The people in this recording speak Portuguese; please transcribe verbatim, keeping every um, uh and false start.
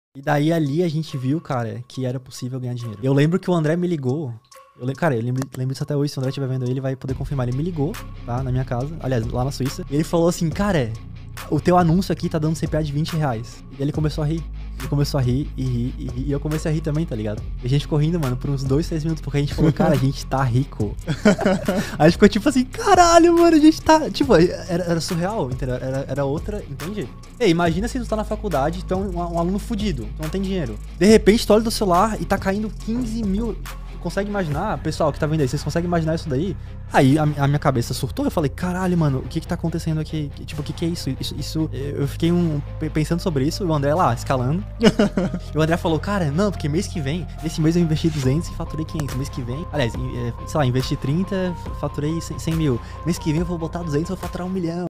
E daí ali a gente viu, cara, que era possível ganhar dinheiro. Eu lembro que o André me ligou. Eu lembro, cara, eu lembro, lembro disso até hoje. Se o André estiver vendo ele, vai poder confirmar. Ele me ligou, tá? Na minha casa. Aliás, lá na Suíça. E ele falou assim, cara, o teu anúncio aqui tá dando C P A de vinte reais. E ele começou a rir. Ele começou a rir e rir e rir. E eu comecei a rir também, tá ligado? E a gente ficou rindo, mano, por uns dois, três minutos. Porque a gente falou, cara, a gente tá rico. Aí a gente ficou tipo assim, caralho, mano, a gente tá... Tipo, era, era surreal, entendeu? Era, era outra, entende? Ei, imagina se tu tá na faculdade, tu é um, um aluno fudido, tu não tem dinheiro. De repente, tu olha do celular e tá caindo quinze mil... Consegue imaginar? Pessoal que tá vendo aí, vocês conseguem imaginar isso daí? Aí a, a minha cabeça surtou, eu falei, caralho, mano, o que que tá acontecendo aqui? Tipo, o que que é isso? Isso, isso eu fiquei um, pensando sobre isso, o André lá, escalando. E o André falou, cara, não, porque mês que vem, nesse mês eu investi duzentos e faturei quinhentos. Mês que vem, aliás, sei lá, investi trinta, faturei cem mil. Mês que vem eu vou botar duzentos e vou faturar um milhão.